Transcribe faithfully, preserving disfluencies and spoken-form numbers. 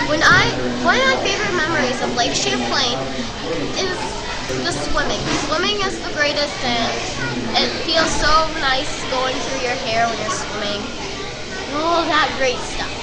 When I, one of my favorite memories of Lake Champlain is the swimming. Swimming is the greatest, and it feels so nice going through your hair when you're swimming. All that great stuff.